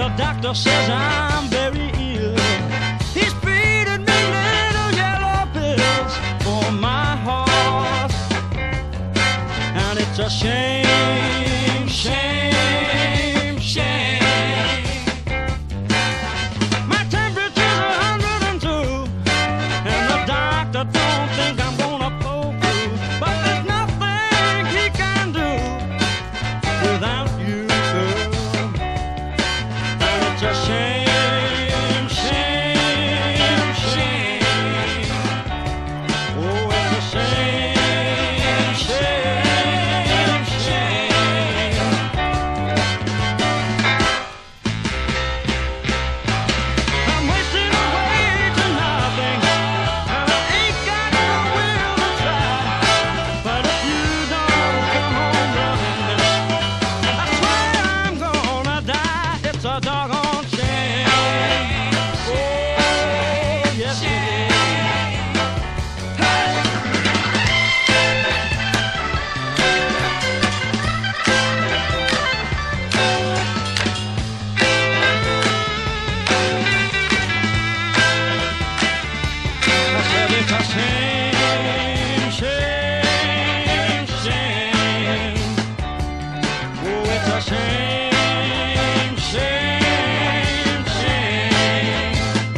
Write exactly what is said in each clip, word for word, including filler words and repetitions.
the doctor says I'm very ill. He's feeding me little yellow pills for my heart. And it's a shame, shame, shame. My temperature's a hundred and two, and the doctor don't think I'm gonna pull through. But there's nothing he can do without you, girl. And it's a shame, shame, shame. Oh, it's a shame, shame, shame. I'm wasting away to nothing, and I ain't got no will to try. But if you don't come home loving me, I swear I'm gonna die. It's a doggone shame. Oh, yes it is. Hey! I said it's a shame, shame, shame. Oh, it's a shame, shame, shame.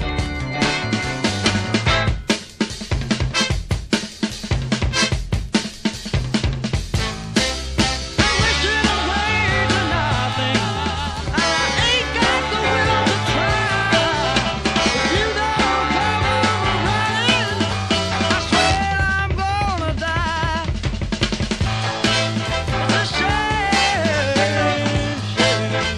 I'm wishing away to nothing, and I ain't got the will to try. If you don't come over running, I swear I'm gonna die. It's a shame, shame.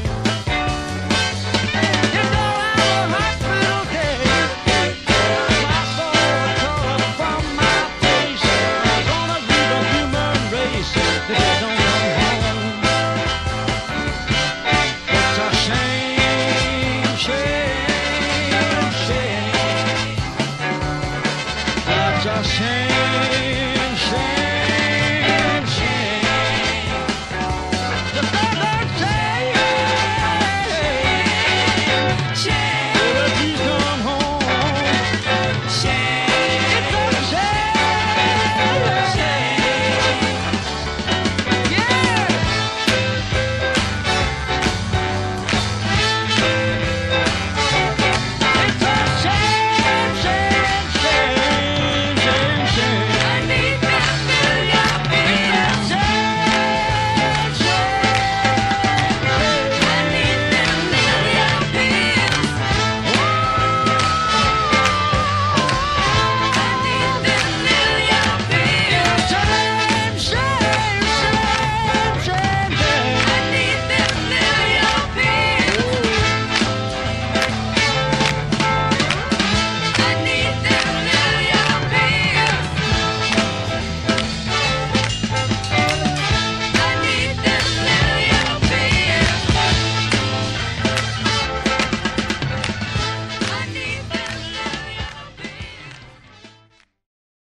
You know I'm a hospital case. My soul torn from my face. I'm gonna leave the human race if they don't come home. It's a shame, shame, shame. It's a shame.